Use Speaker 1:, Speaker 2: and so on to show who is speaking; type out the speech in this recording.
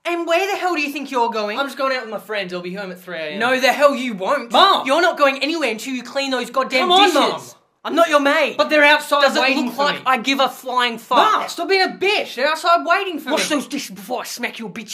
Speaker 1: And where the hell do you think you're going?
Speaker 2: I'm just going out with my friends. I'll be home at 3 a.m.
Speaker 1: No, the hell you won't.
Speaker 2: Mum!
Speaker 1: You're not going anywhere until you clean those goddamn
Speaker 2: Come on,
Speaker 1: dishes.
Speaker 2: Mum.
Speaker 1: I'm not your maid.
Speaker 2: But they're outside
Speaker 1: Does it
Speaker 2: waiting
Speaker 1: look
Speaker 2: for
Speaker 1: like
Speaker 2: me.
Speaker 1: I give a flying fuck?
Speaker 2: Mum, stop being a bitch. They're outside waiting for
Speaker 1: Wash
Speaker 2: me.
Speaker 1: those dishes before I smack your bitch